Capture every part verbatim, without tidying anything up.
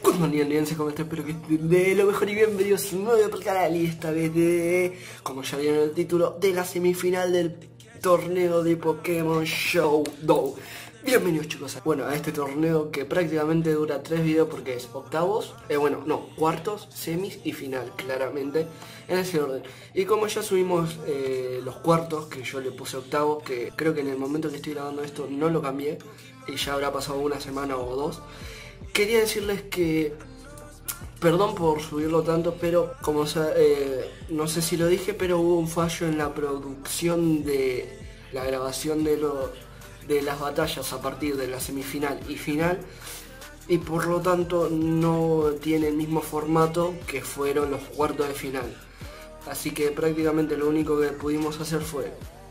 Good morning, alianza, ¿cómo estás? Espero que estén de lo mejor y bienvenidos a un nuevo canal. Y esta vez de, como ya vieron en el título, de la semifinal del torneo de Pokémon Showdown. Bienvenidos, chicos, bueno, a este torneo que prácticamente dura tres videos porque es octavos, eh, bueno, no, cuartos, semis y final, claramente, en ese orden. Y como ya subimos eh, los cuartos, que yo le puse octavos, que creo que en el momento que estoy grabando esto no lo cambié, y ya habrá pasado una semana o dos, quería decirles que, perdón por subirlo tanto, pero como eh, no sé si lo dije, pero hubo un fallo en la producción de la grabación de los... de las batallas a partir de la semifinal y final, y por lo tanto no tiene el mismo formato que fueron los cuartos de final. Así que prácticamente lo único que pudimos hacer fue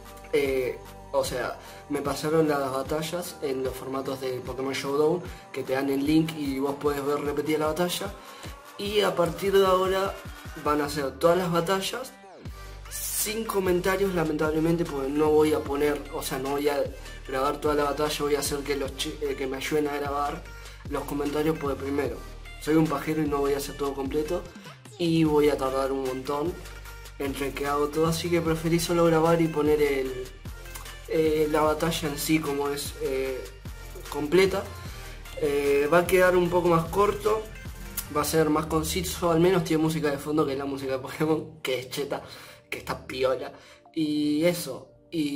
eh, o sea, me pasaron las batallas en los formatos de Pokémon Showdown, que te dan el link y vos podés ver repetida la batalla, y a partir de ahora van a ser todas las batallas sin comentarios, lamentablemente, porque no voy a poner, o sea, no voy a grabar toda la batalla, voy a hacer que los eh, que me ayuden a grabar los comentarios, porque primero, soy un pajero y no voy a hacer todo completo, y voy a tardar un montón entre que hago todo, así que preferí solo grabar y poner el, eh, la batalla en sí como es eh, completa. Eh, va a quedar un poco más corto, va a ser más conciso, al menos tiene música de fondo, que es la música de Pokémon, que es cheta, que está piola, y eso,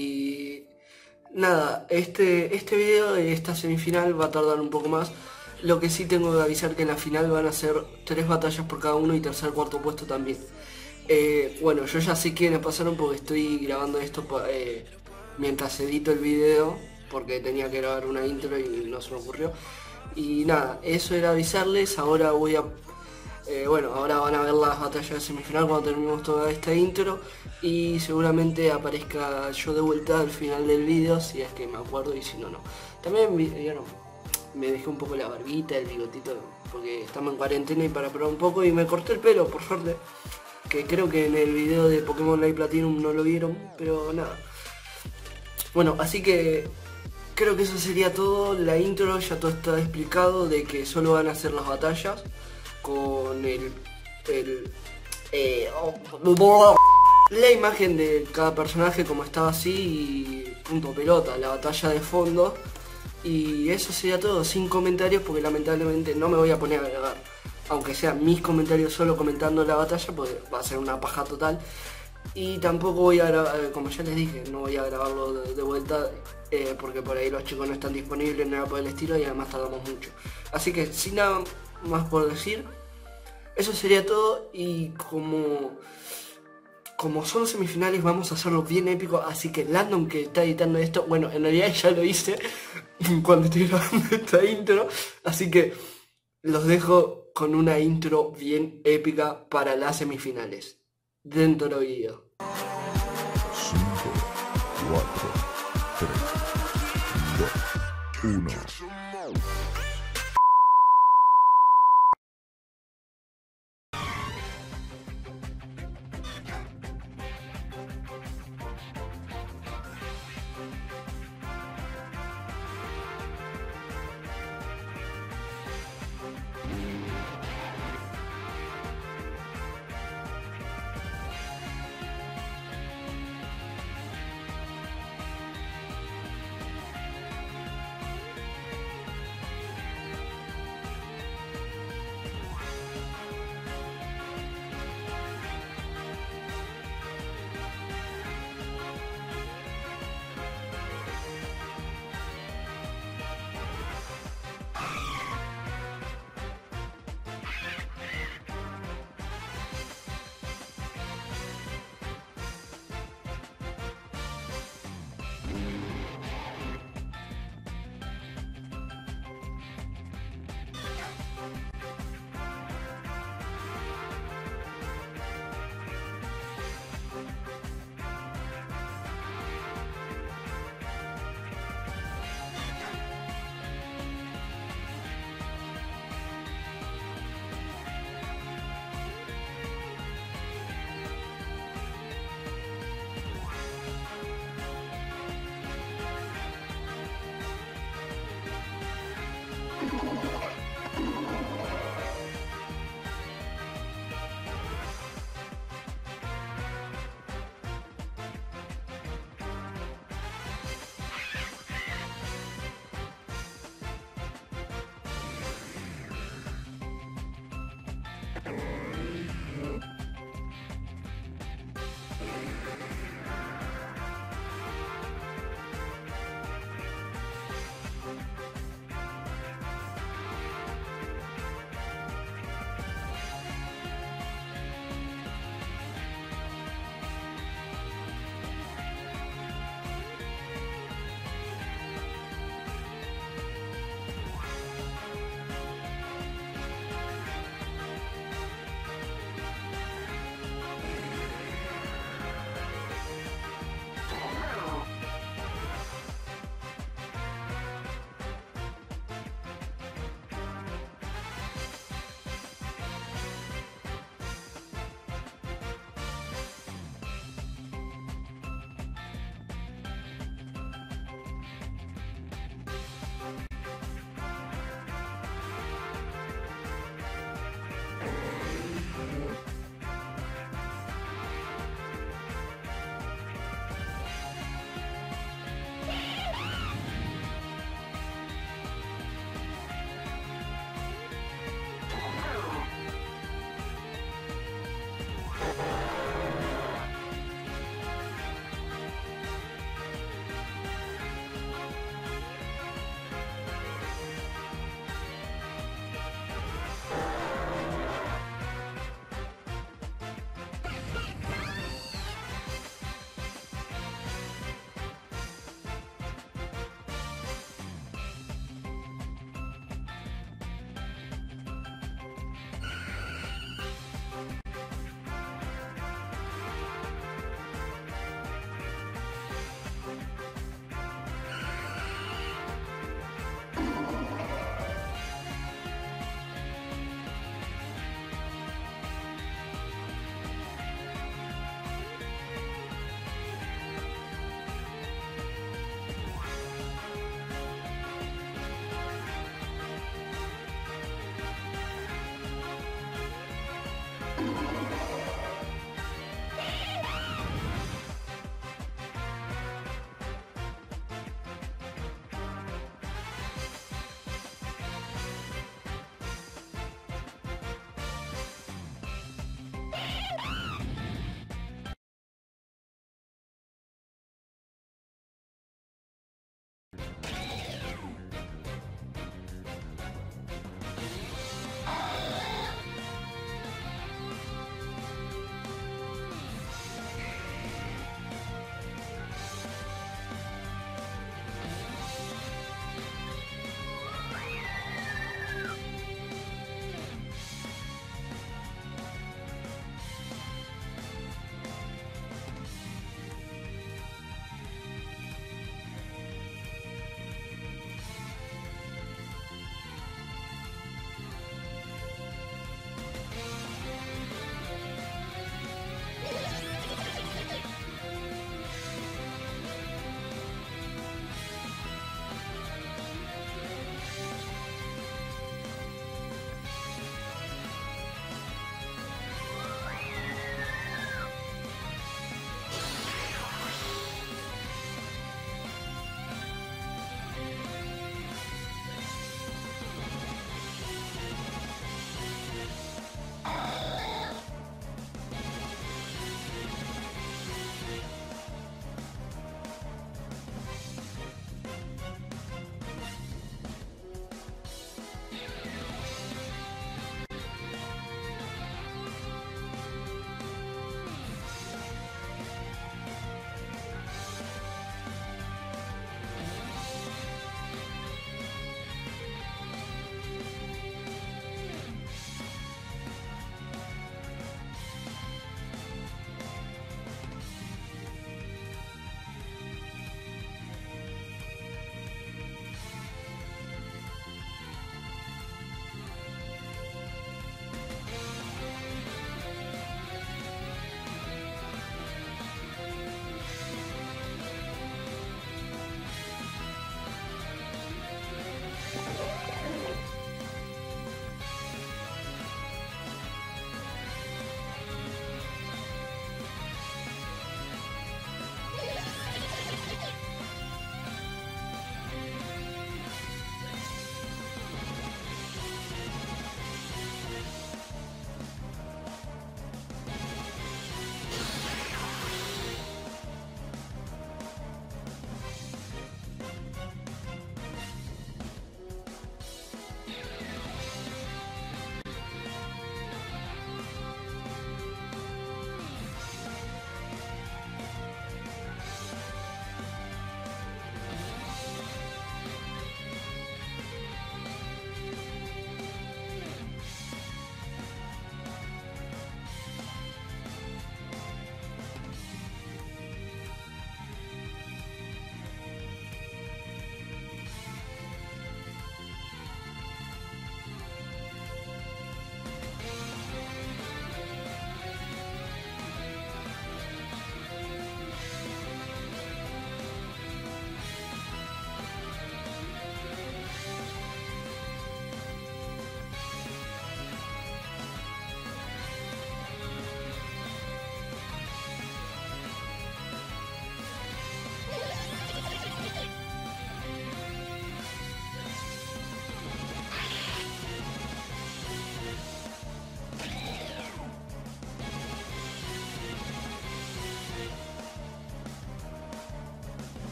y nada, este, este video de esta semifinal va a tardar un poco más. Lo que sí tengo que avisar que en la final van a ser tres batallas por cada uno y tercer cuarto puesto también. Eh, bueno, yo ya sé quiénes pasaron porque estoy grabando esto eh, mientras edito el video, porque tenía que grabar una intro y no se me ocurrió. Y nada, eso era avisarles. Ahora voy a... Eh, bueno, ahora van a ver las batallas de semifinal cuando terminemos toda esta intro, y seguramente aparezca yo de vuelta al final del video, si es que me acuerdo, y si no, no. También vieron, me dejé un poco la barbita, el bigotito, porque estamos en cuarentena y para probar un poco, y me corté el pelo, por suerte, que creo que en el video de Pokémon Live Platinum no lo vieron, pero nada. Bueno, así que creo que eso sería todo. La intro ya todo está explicado, de que solo van a hacer las batallas con el, el eh, oh, la imagen de cada personaje como estaba así, y punto pelota, la batalla de fondo, y eso sería todo, sin comentarios, porque lamentablemente no me voy a poner a grabar, aunque sean mis comentarios solo comentando la batalla, pues va a ser una paja total. Y tampoco voy a grabar, como ya les dije, no voy a grabarlo de, de vuelta, eh, porque por ahí los chicos no están disponibles, nada por el estilo, y además tardamos mucho. Así que sin nada más por decir, eso sería todo. Y como como son semifinales, vamos a hacerlo bien épico. Así que Landon, que está editando esto, bueno, en realidad ya lo hice cuando estoy grabando esta intro, así que los dejo con una intro bien épica para las semifinales. Dentro del video. cinco, cuatro, tres, dos, uno.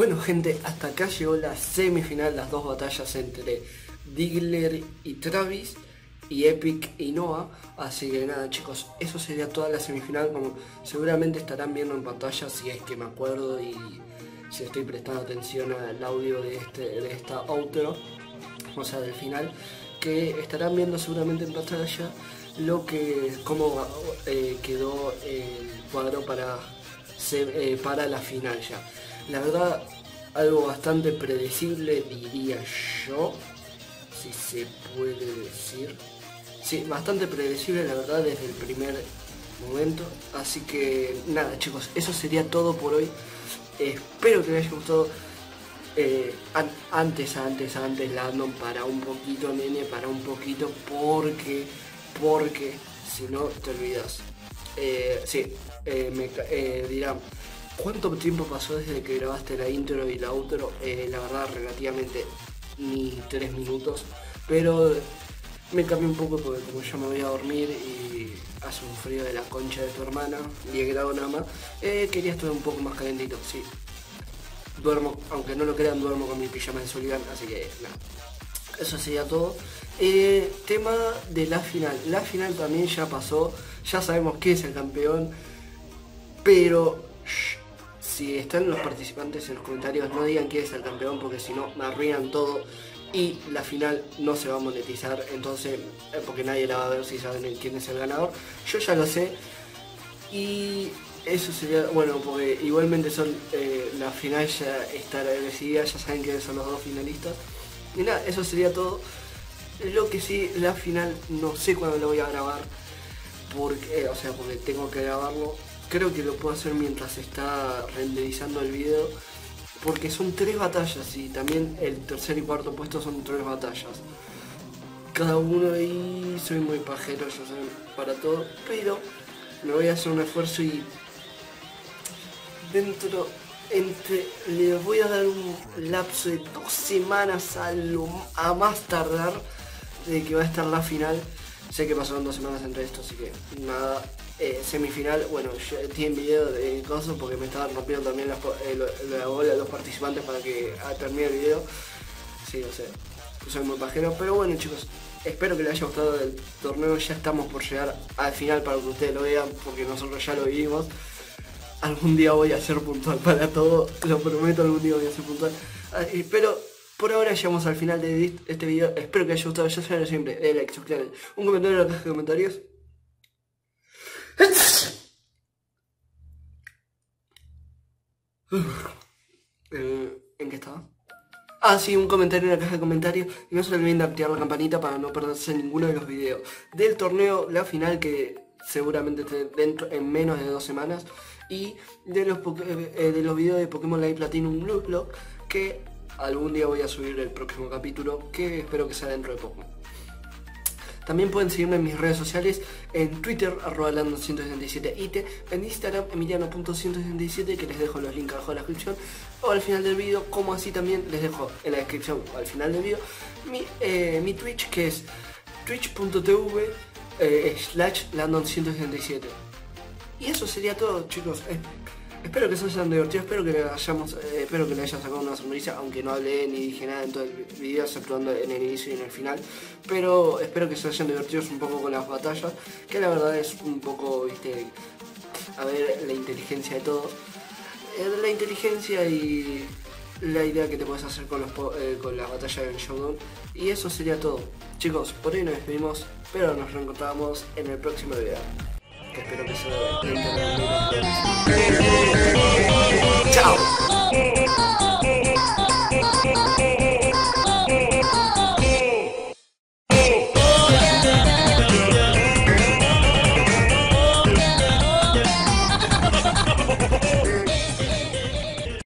Bueno gente, hasta acá llegó la semifinal, las dos batallas entre Diggler y Travis y Epic y Noah. Así que nada chicos, eso sería toda la semifinal, como seguramente estarán viendo en pantalla si es que me acuerdo y si estoy prestando atención al audio de, este, de esta outro, o sea del final, que estarán viendo seguramente en pantalla lo que, cómo eh, quedó el cuadro para, se, eh, para la final ya. La verdad, algo bastante predecible diría yo, si se puede decir. Sí, bastante predecible la verdad desde el primer momento. Así que nada chicos, eso sería todo por hoy. Eh, espero que les haya gustado. Eh, an antes, antes, antes, Landon, para un poquito, nene, para un poquito, porque, porque, si no te olvidas. Eh, sí, eh, me eh, dirán, ¿cuánto tiempo pasó desde que grabaste la intro y la outro? Eh, la verdad, relativamente ni tres minutos, pero me cambié un poco porque como yo me voy a dormir y hace un frío de la concha de tu hermana, diez grados nada más, eh, quería estar un poco más calentito, sí. Duermo, aunque no lo crean, duermo con mi pijama de Sullivan, así que nada. Eso sería todo. Eh, tema de la final. La final también ya pasó, ya sabemos quién es el campeón, pero shh, si están los participantes en los comentarios no digan quién es el campeón porque si no me arruinan todo y la final no se va a monetizar, entonces eh, porque nadie la va a ver si saben quién es el ganador. Yo ya lo sé y eso sería, bueno, porque igualmente son eh, la final ya está decidida, ya saben quiénes son los dos finalistas. Y nada, eso sería todo. Lo que sí, la final no sé cuándo lo voy a grabar, porque, eh, o sea, porque tengo que grabarlo. Creo que lo puedo hacer mientras está renderizando el video, porque son tres batallas y también el tercer y cuarto puesto son tres batallas. Cada uno ahí, soy muy pajero, ya saben, para todo, pero me voy a hacer un esfuerzo y dentro, entre, le voy a dar un lapso de dos semanas a, lo, a más tardar de que va a estar la final. Sé que pasaron dos semanas entre esto, así que nada. Eh, semifinal, bueno, yo tienen video de cosas porque me estaban rompiendo también la, eh, lo, la bola de los participantes para que ah, termine el video. Sí, no sé, soy muy pajero, pero bueno chicos, espero que les haya gustado el torneo. Ya estamos por llegar al final para que ustedes lo vean, porque nosotros ya lo vivimos. Algún día voy a ser puntual para todo, lo prometo, algún día voy a ser puntual. Ah, pero por ahora llegamos al final de este video. Espero que les haya gustado, ya saben siempre, de like, suscríbanse, un comentario en la caja de comentarios. Eh, ¿En qué estaba? Ah, sí, un comentario en la caja de comentarios. Y no se olviden de activar la campanita para no perderse ninguno de los videos del torneo, la final que seguramente esté dentro en menos de dos semanas. Y de los, eh, de los videos de Pokémon Live Platinum Blue Vlog, que algún día voy a subir el próximo capítulo, que espero que sea dentro de poco. También pueden seguirme en mis redes sociales, en Twitter, arroba landon ciento sesenta y siete i t, en Instagram, emiliano punto ciento sesenta y siete, que les dejo los links abajo en la descripción, o al final del video, como así también les dejo en la descripción o al final del video, mi, eh, mi Twitch, que es twitch punto tv eh, slash landon ciento sesenta y siete. Y eso sería todo chicos. Eh, Espero que se hayan divertido, espero que le hayamos, eh, espero que le hayan sacado una sonrisa, aunque no hablé ni dije nada en todo el video, exceptuando en el inicio y en el final. Pero espero que se hayan divertido un poco con las batallas, que la verdad es un poco, viste, a ver, la inteligencia de todos. Eh, la inteligencia y la idea que te puedes hacer con, los, eh, con las batallas del Showdown. Y eso sería todo. Chicos, por hoy nos despedimos, pero nos reencontramos en el próximo video. Que espero que se vea. Chao.